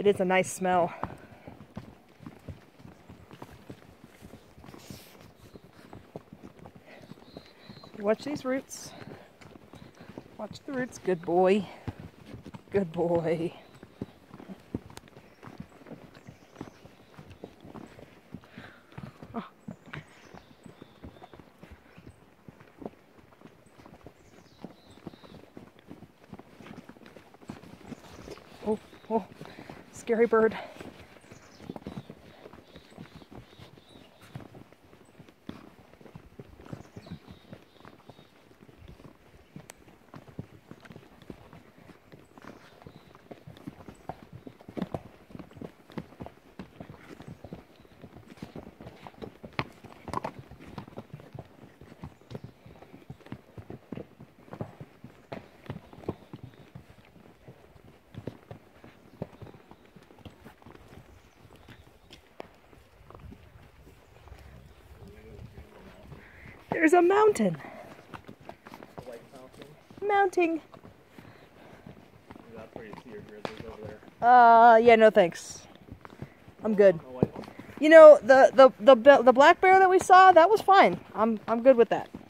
It is a nice smell. Watch these roots. Watch the roots. Good boy. Good boy. Oh. Oh, oh, scary bird. There's a mountain. A white mountain? Mounting. That's where you see your grizzlies over there. Yeah, no thanks. I'm good. No white one. You know, the black bear that we saw, that was fine. I'm good with that.